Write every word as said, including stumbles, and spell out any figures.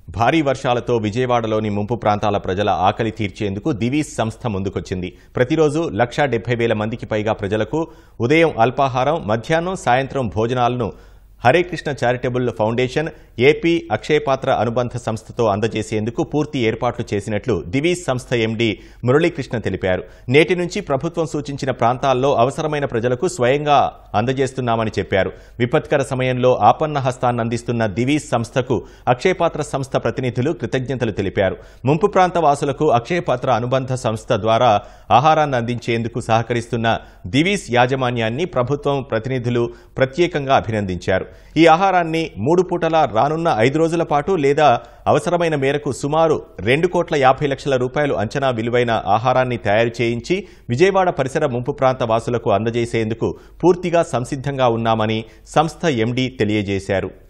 భారీ వర్షాలతో విజయవాడలోని ముంపు ప్రాంతాల ప్రజల ఆకలి తీర్చేందుకు దివీస్ సంస్థ ముందుకొచ్చింది. ప్రతిరోజు లక్షా డెబ్బై వేల మందికి పైగా ప్రజలకు ఉదయం అల్పాహారం, మధ్యాహ్నం, సాయంత్రం భోజనాలను Hare Krishna charitable foundation, AP Akshayapatra అనుబంధ సంస్థతో అందజేసేందుకు పూర్తి ఏర్పాట్లు చేసినట్లు దివీస్ సంస్థ ఎండీ మురళీకృష్ణ తెలిపారు. నేటి నుంచి ప్రభుత్వం సూచించిన ప్రాంతాల్లో అవసరమైన ప్రజలకు స్వయంగా అందజేస్తున్నామని చెప్పారు. విపత్కర సమయంలో ఆపన్న హస్తాన్ని అందిస్తున్న దివీస్ సంస్థకు అక్షయపాత్ర సంస్థ ప్రతినిధులు కృతజ్ఞతలు తెలిపారు. ముంపు ప్రాంత వాసులకు అక్షయపాత్ర అనుబంధ సంస్థ ద్వారా ఆహారాన్ని అందించేందుకు సహకరిస్తున్న దివీస్ యాజమాన్యాన్ని ప్రభుత్వం ప్రతినిధులు ప్రత్యేకంగా అభినందించారు. ఈ ఆహారాన్ని మూడు పూటలా రానున్న ఐదు రోజుల పాటు లేదా అవసరమైన మేరకు సుమారు రెండు కోట్ల యాభై లక్షల రూపాయలు అంచనా విలువైన ఆహారాన్ని తయారు చేయించి విజయవాడ పరిసర ముంపు ప్రాంత వాసులకు అందజేసేందుకు పూర్తిగా సంసిద్ధంగా ఉన్నామని సంస్థ ఎండీ తెలియజేశారు.